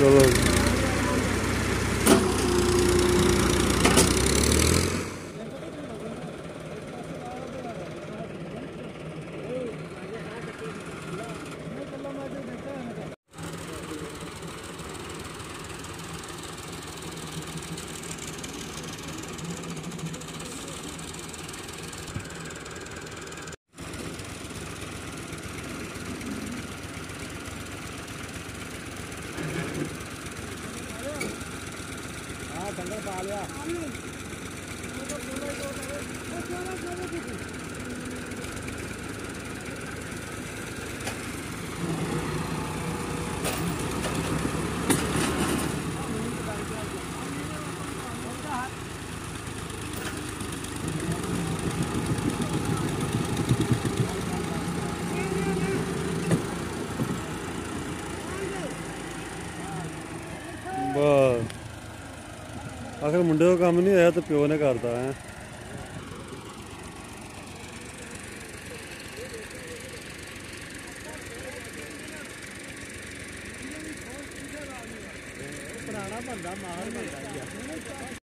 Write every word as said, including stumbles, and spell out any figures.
चलो डंगर पा लिया। बस आखिर मुंडे को काम नहीं होया तो प्यो ने करता है। पुराना बंदा माहर बंदा